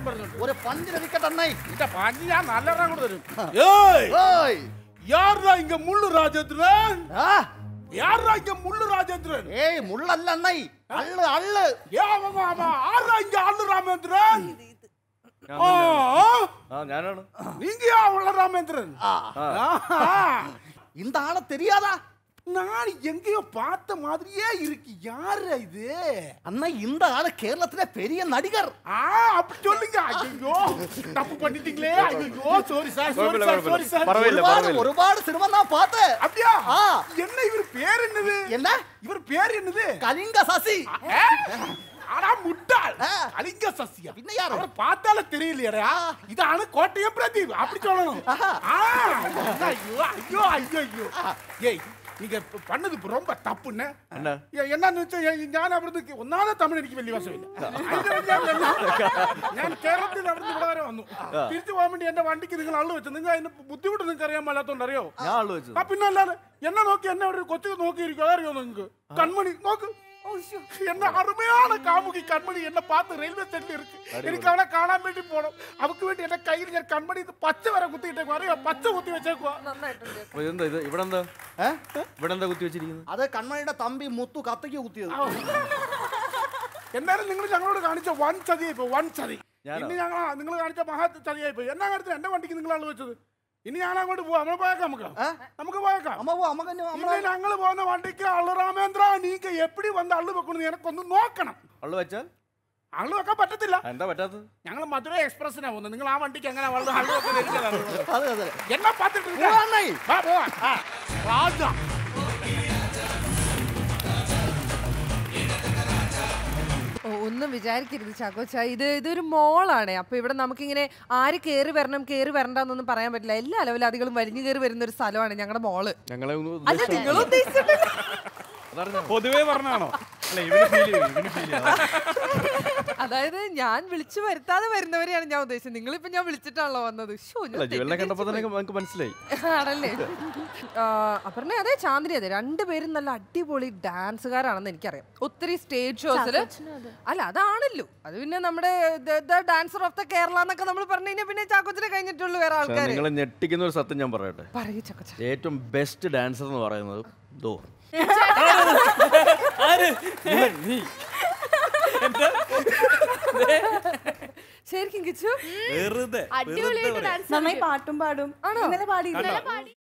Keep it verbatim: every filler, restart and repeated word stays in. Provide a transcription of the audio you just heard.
പറഞ്ഞോണ്ട് ഒരു പഞ്ചിന് വിക്കറ്റ് അണ്ണായി. ഇന്റെ പഞ്ച് ഞാൻ നല്ല എണ്ണം കൂടെ തരും. ഏയ് யாரா இங்க முள்ளு ராஜேந்திரன்? யாரா இங்க முள்ளு ராஜேந்திரன்? ஏய் முள்ளல்ல அண்ணாய், அள்ளு அள்ளு. ஏ ஆமா ஆமா ஆரா இங்க அள்ளு ராமேந்திரன்? ஆ ஆ ഞാനാണ്. நீங்க யா உள்ள ராமேந்திரன்? இந்த ஆள தெரியாதா? நான் எங்கேயோ பார்த்த மாதிரியே இருக்கு. யாரு இது? அண்ணா இந்த ஆளு கேரளத்திலே பெரிய நடிகர். ஆ அப்படி சொல்லுங்க. ஐயோ தப்பு பண்ணிட்டீங்களே. ஐயோ sorry sir sorry sir sorry sir. பரவாயில்லை பரவாயில்லை. ஒருபாடு சினிமா நான் பார்த்தேன். அப்படியே? ஆ என்ன இவர் பேர் என்னது? என்ன? இவர் பேர் என்னது? கலிங்க சசி. ஆனா முட்டாள். கலிங்க சசியா? பின்ன யார்? அவரை பார்த்தாலே தெரியலையடா. இதான கோட்டையம் பிரதீப். அப்படி சொல்லணும். ஆ ஐயோ ஐயோ ஐயோ ஐயோ. ஏய் நீங்க பண்ணது ரொம்ப தப்புன்னு. என்னன்னு ഞാൻ അവിടുന്ന് ഒന്നാമതെ തമിഴ് എനിക്ക് വലിയ വശമില്ല. ഞാൻ കേരളത്തിൽ അവിടുന്ന് ഇവിടെ വരെ വന്നു. തിരിച്ചു പോകാൻ വേണ്ടി എന്റെ വണ്ടിക്ക് നിങ്ങൾ അള്ളു വെച്ചു. നിങ്ങൾ അതിന്റെ ബുദ്ധിമുട്ട് നിങ്ങൾക്ക് അറിയാൻ മേലാത്തോണ്ട് അറിയോ? ആ പിന്നെ അല്ലാതെ എന്നെ നോക്കി എന്നെ ഒരു കൊച്ചു നോക്കിയിരിക്കും. അതറിയോ നിങ്ങൾക്ക്? കൺമണി നോക്ക്. എന്നെ അരുമയാണ് കാമുകി കൺമണി. എന്നെ പാത്ത് റെയിൽവേ സ്റ്റേഷനിൽ ഇருக்கு. എനിക്ക് അവളെ കാണാൻ വേണ്ടി പോകണം. അവക്ക് വേണ്ടി എന്റെ കയ്യിൽ ഞാൻ കൺമണി പച്ച വരെ കുത്തിയിട്ടേക്കും. അറിയോ? പച്ച കുത്തി വെച്ചേക്കുവാ. അത് കൺമണിയുടെ തമ്പി മുത്തു കത്തിക്ക് കുത്തിയത്. എന്നാലും നിങ്ങൾ ഞങ്ങളോട് കാണിച്ച വൻ ചതിയായിപ്പോ. വൻ ചതി. ഇനി ഞങ്ങൾ നിങ്ങൾ കാണിച്ച മഹാ ചതിയായിപ്പോ. എന്നാ കാര്യത്തിൽ എന്റെ വണ്ടിക്ക് നിങ്ങൾ ആള് വെച്ചത്? ഇനി ഞാൻ അങ്ങോട്ട് പോവാം. നമ്മൾ പോയേക്കാം. നമുക്ക് നമുക്ക് പോയേക്കാം. ഞങ്ങൾ പോകുന്ന വണ്ടിക്ക് അള്ളു രാമേന്ദ്ര നീക്ക് എപ്പടി വന്ന് അള്ളു വെക്കണം എനക്കൊന്ന് നോക്കണം. അള്ളു വെച്ചാൽ അള്ളു വെക്കാൻ പറ്റത്തില്ല. എന്താ പറ്റാത്തത്? ഞങ്ങൾ മധുര എക്സ്പ്രസിനാ പോകുന്നത്. നിങ്ങൾ ആ വണ്ടിക്ക് എങ്ങനെ അള്ളു അള്ളു വെക്കുന്നത്? എന്നെ പാത്തിട്ട് രാജ ഒന്നും വിചാരിക്കരുത് ചാക്കോച്ച. ഇത് ഇതൊരു മോളാണ്. അപ്പൊ ഇവിടെ നമുക്കിങ്ങനെ ആര് കേറി വരണം കേറി വരണ്ടെന്നൊന്നും പറയാൻ പറ്റില്ല. എല്ലാ അലവലാദികളും വലിഞ്ഞു കയറി വരുന്ന ഒരു സ്ഥലമാണ് ഞങ്ങളുടെ മോള്. അല്ല നിങ്ങൾ ഉദ്ദേശിച്ചിട്ടില്ല. പൊതുവേ പറഞ്ഞാണോ? അതായത് ഞാൻ വിളിച്ചു വരുത്താതെ വരുന്നവരെയാണ് ഞാൻ ഉദ്ദേശിച്ചത്. നിങ്ങളിപ്പോ ഞാൻ വിളിച്ചിട്ടാണല്ലോ വന്നത്. മനസ്സിലായി ആണല്ലേ? അപർണ അതെ, ചാന്ദ്രി അതെ, രണ്ടുപേരും നല്ല അടിപൊളി ഡാൻസുകാരാണെന്ന് എനിക്കറിയാം. ഒത്തിരി സ്റ്റേജ് ഷോസിൽ അല്ല അതാണല്ലോ. അത് പിന്നെ നമ്മുടെ ഡാൻസർ ഓഫ് ദ കേരള എന്നൊക്കെ നമ്മൾ പറഞ്ഞു കഴിഞ്ഞാൽ പിന്നെ ചാക്കോച്ചിനെ കഴിഞ്ഞിട്ടുള്ളൂ വേറെ ആൾക്കാർ. നിങ്ങളെ ഞെട്ടിക്കുന്ന ഒരു സത്യം ഞാൻ പറയട്ടെ. പറയൂ ചാക്കോച്ച. ഏറ്റവും ബെസ്റ്റ് ഡാൻസർ എന്ന് പറയുന്നത് ദോ ശരിക്കും കിച്ചു നന്നായി പാട്ടും പാടും. ആണോ? പാടി